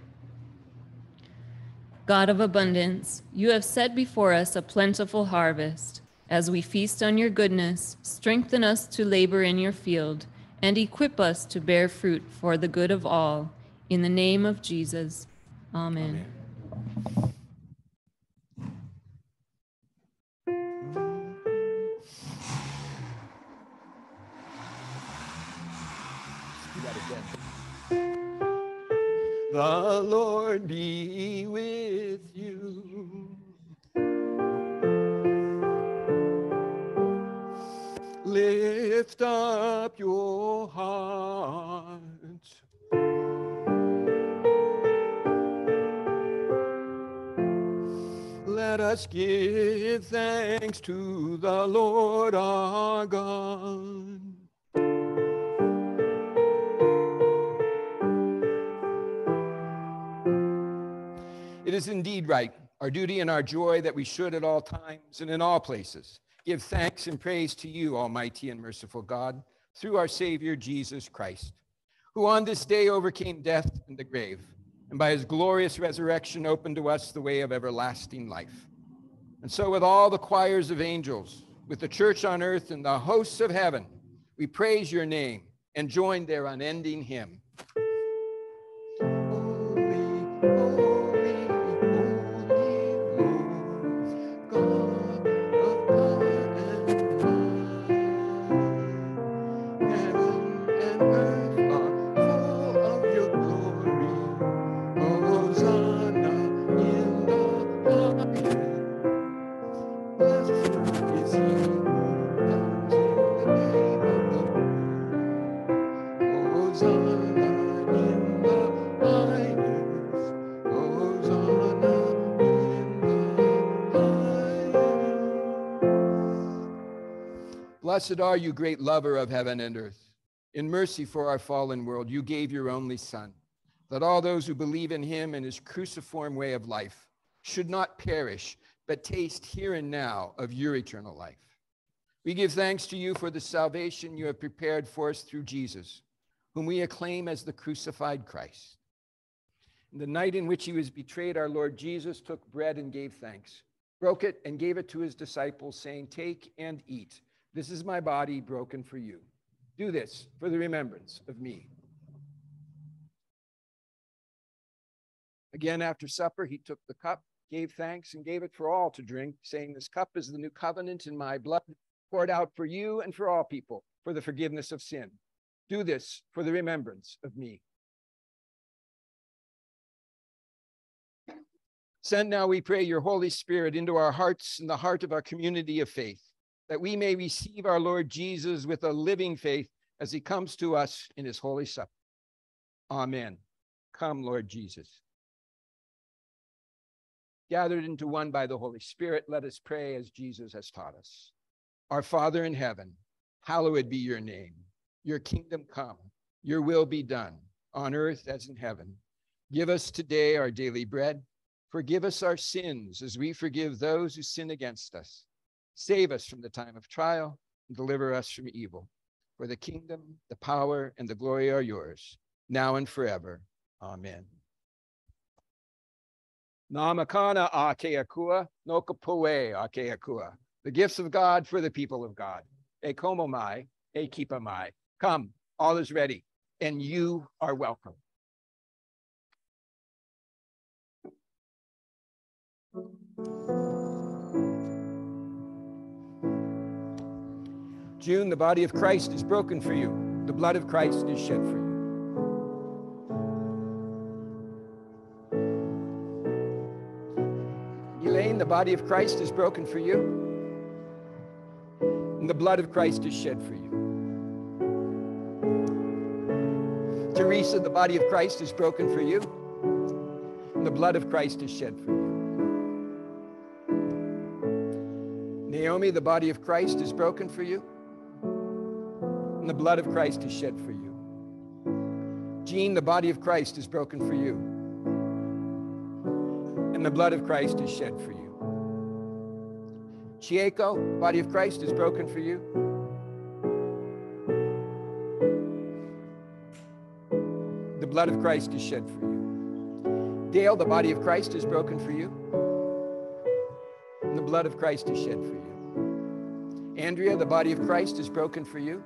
God of abundance, you have set before us a plentiful harvest. As we feast on your goodness, strengthen us to labor in your field and equip us to bear fruit for the good of all. In the name of Jesus, amen. Amen. that again. The Lord be with you. Lift up your hearts. Let us give thanks to the Lord our God. It is indeed right, our duty and our joy, that we should at all times and in all places give thanks and praise to you, Almighty and merciful God, through our Savior Jesus Christ, who on this day overcame death and the grave, and by his glorious resurrection opened to us the way of everlasting life. And so with all the choirs of angels, with the church on earth and the hosts of heaven, we praise your name and join their unending hymn. Blessed are you, great lover of heaven and earth. In mercy for our fallen world, you gave your only Son, that all those who believe in him and his cruciform way of life should not perish, but taste here and now of your eternal life. We give thanks to you for the salvation you have prepared for us through Jesus, whom we acclaim as the crucified Christ. In the night in which he was betrayed, our Lord Jesus took bread and gave thanks, broke it and gave it to his disciples, saying, "Take and eat. This is my body broken for you. Do this for the remembrance of me." Again, after supper, he took the cup, gave thanks, and gave it for all to drink, saying, "This cup is the new covenant in my blood, poured out for you and for all people for the forgiveness of sin. Do this for the remembrance of me." Send now, we pray, your Holy Spirit into our hearts and the heart of our community of faith, that we may receive our Lord Jesus with a living faith as he comes to us in his holy supper. Amen. Come, Lord Jesus. Gathered into one by the Holy Spirit, let us pray as Jesus has taught us. Our Father in heaven, hallowed be your name. Your kingdom come, your will be done, on earth as in heaven. Give us today our daily bread. Forgive us our sins as we forgive those who sin against us. Save us from the time of trial and deliver us from evil. For the kingdom, the power, and the glory are yours, now and forever. Amen. Namakana akeakua, nokapoe akeakua. The gifts of God for the people of God. E komomai, e kipamai. Come, all is ready, and you are welcome. June, the body of Christ is broken for you. The blood of Christ is shed for you. Elaine, the body of Christ is broken for you. And the blood of Christ is shed for you. Teresa, the body of Christ is broken for you. And the blood of Christ is shed for you. Naomi, the body of Christ is broken for you. And the blood of Christ is shed for you. Jean, the body of Christ is broken for you. And the blood of Christ is shed for you. Chieko, the body of Christ is broken for you. The blood of Christ is shed for you. Dale, the body of Christ is broken for you. And the blood of Christ is shed for you. Andrea, the body of Christ is broken for you.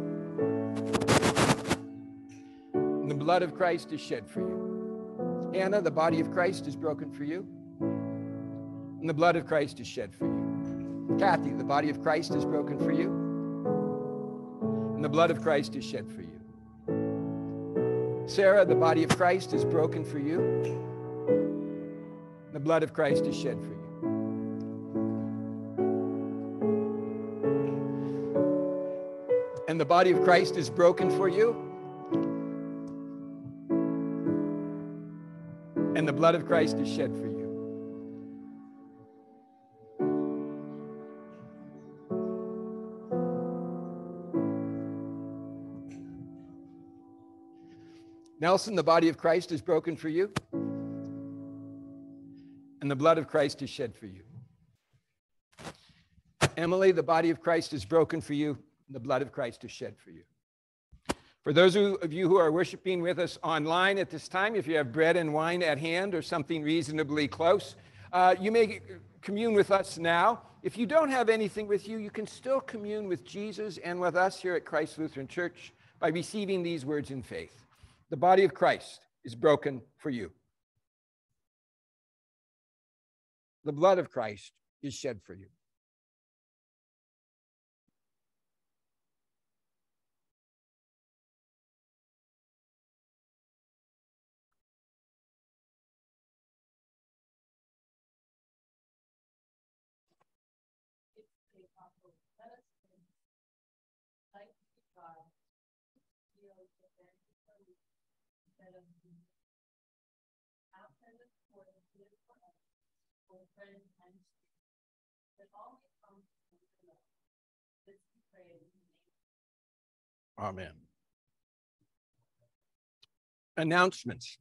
And the blood of Christ is shed for you. Hannah, the body of Christ is broken for you. And the blood of Christ is shed for you. Kathy, the body of Christ is broken for you. And the blood of Christ is shed for you. Sarah, the body of Christ is broken for you. The blood of Christ is shed for you. And the body of Christ is broken for you. And the blood of Christ is shed for you. Nelson, the body of Christ is broken for you. And the blood of Christ is shed for you. Emily, the body of Christ is broken for you. And the blood of Christ is shed for you. For those of you who are worshiping with us online at this time, if you have bread and wine at hand or something reasonably close, uh, you may commune with us now. If you don't have anything with you, you can still commune with Jesus and with us here at Christ Lutheran Church by receiving these words in faith. The body of Christ is broken for you. The blood of Christ is shed for you. Amen. Announcements.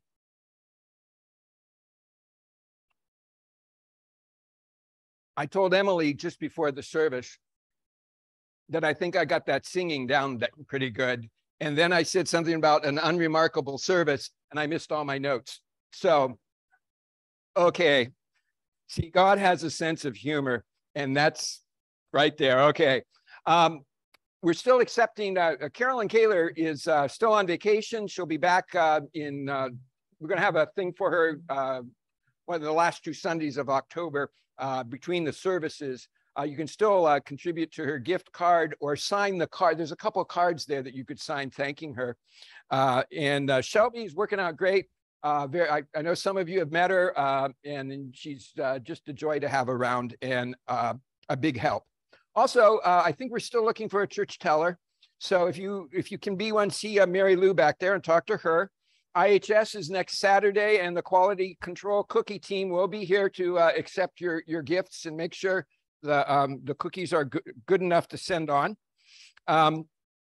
I told Emily just before the service that I think I got that singing down pretty good. And then I said something about an unremarkable service, and I missed all my notes. So, okay. See, God has a sense of humor, and that's right there. Okay. Um, we're still accepting, uh, Carolyn Kaler is uh, still on vacation. She'll be back uh, in, uh, we're going to have a thing for her uh, one of the last two Sundays of October uh, between the services. Uh, you can still uh, contribute to her gift card or sign the card. There's a couple of cards there that you could sign thanking her. Uh, and uh, Shelby's working out great. Uh, very, I, I know some of you have met her, uh, and she's uh, just a joy to have around and uh, a big help. Also, uh, I think we're still looking for a church teller. So if you if you can be one, see uh, Mary Lou back there and talk to her. I H S is next Saturday, and the quality control cookie team will be here to uh, accept your, your gifts and make sure the, um, the cookies are good, good enough to send on. Um,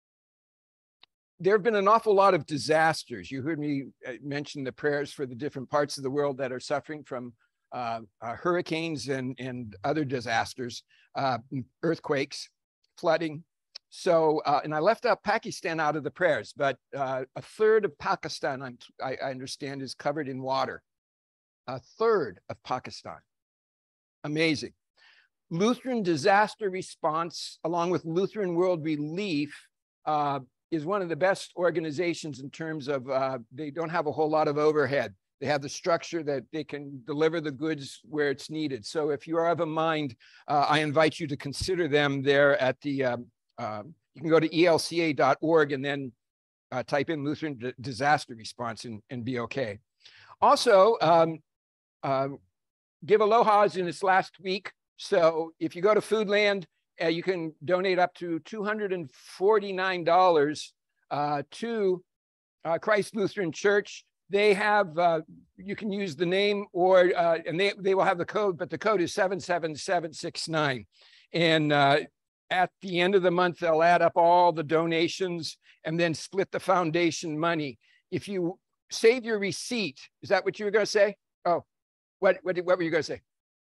there have been an awful lot of disasters. You heard me mention the prayers for the different parts of the world that are suffering from uh, uh, hurricanes and, and other disasters, uh, earthquakes, flooding. So, uh, and I left out Pakistan out of the prayers, but uh, a third of Pakistan, I'm, I, I understand, is covered in water. A third of Pakistan. Amazing. Lutheran Disaster Response, along with Lutheran World Relief, uh, is one of the best organizations in terms of uh, they don't have a whole lot of overhead. They have the structure that they can deliver the goods where it's needed. So if you are of a mind, uh, I invite you to consider them there at the, um, um, you can go to E L C A dot org and then uh, type in Lutheran D Disaster Response and, and be okay. Also, um, uh, Give Aloha is in its last week. So if you go to Foodland, uh, you can donate up to two hundred forty-nine dollars uh, to uh, Christ Lutheran Church. They have, uh, you can use the name or, uh, and they, they will have the code, but the code is seven seven seven six nine. And uh, at the end of the month, they'll add up all the donations and then split the foundation money. If you save your receipt, is that what you were going to say? Oh, what, what, what were you going to say?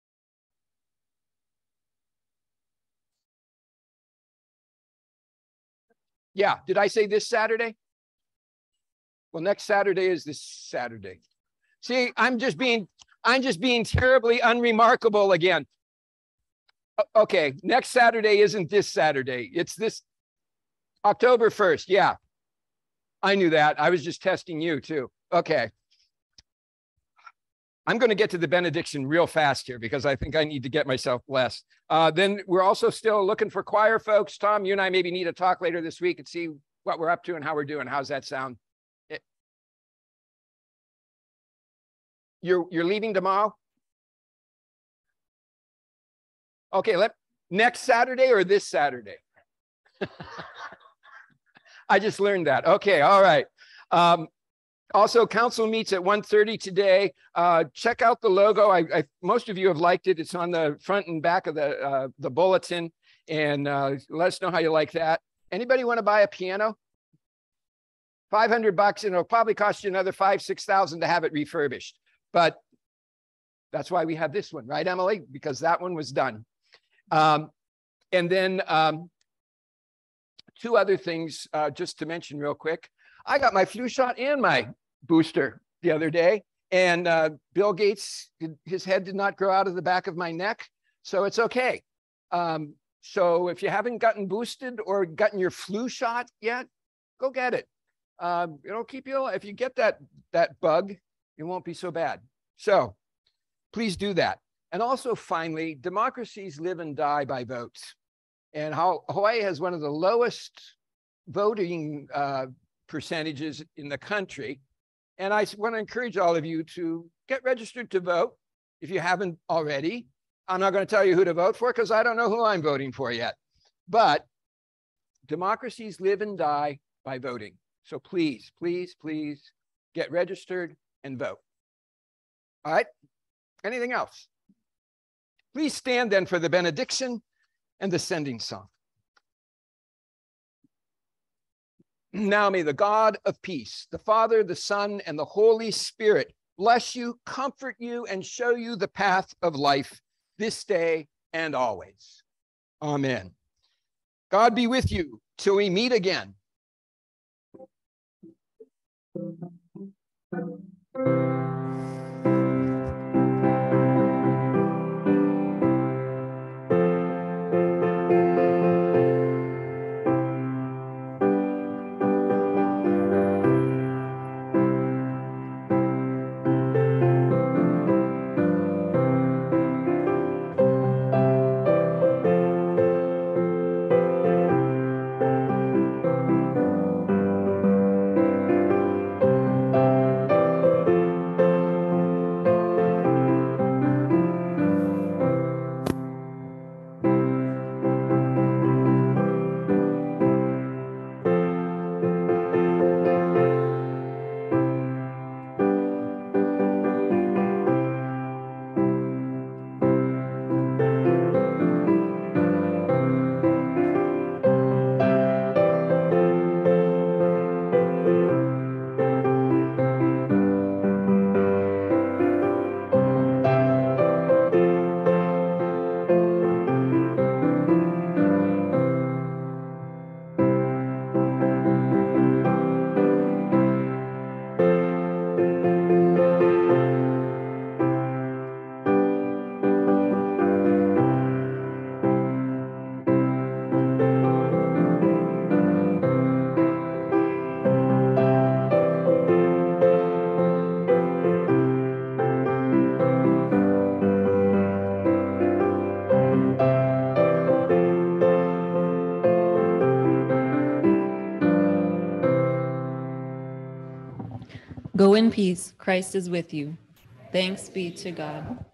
Yeah, did I say this Saturday? Well, next Saturday is this Saturday. See, I'm just being, I'm just being terribly unremarkable again. Okay, next Saturday isn't this Saturday. It's this October first. Yeah, I knew that. I was just testing you too. Okay. I'm going to get to the benediction real fast here because I think I need to get myself blessed. Uh, then we're also still looking for choir folks. Tom, you and I maybe need to talk later this week and see what we're up to and how we're doing. How's that sound? You're, you're leaving tomorrow? Okay, let, next Saturday or this Saturday? I just learned that. Okay, all right. Um, also, council meets at one thirty today. Uh, check out the logo. I, I, most of you have liked it. It's on the front and back of the, uh, the bulletin. And uh, let us know how you like that. Anybody want to buy a piano? five hundred bucks, and it'll probably cost you another five, six thousand to have it refurbished. But that's why we have this one, right, Emily? Because that one was done. Um, and then um, two other things uh, just to mention real quick. I got my flu shot and my booster the other day, and uh, Bill Gates, his head did not grow out of the back of my neck, so it's okay. Um, so if you haven't gotten boosted or gotten your flu shot yet, go get it. Um, it'll keep you, if you get that, that bug, it won't be so bad. So please do that. And also finally, democracies live and die by votes. And how Hawaii has one of the lowest voting uh, percentages in the country. And I want to encourage all of you to get registered to vote if you haven't already. I'm not going to tell you who to vote for because I don't know who I'm voting for yet. But democracies live and die by voting. So please, please, please get registered and vote. All right? Anything else? Please stand then for the benediction and the sending song. Now may the God of peace, the Father, the Son, and the Holy Spirit bless you, comfort you, and show you the path of life this day and always. Amen. God be with you till we meet again. Go in peace. Christ is with you. Thanks be to God.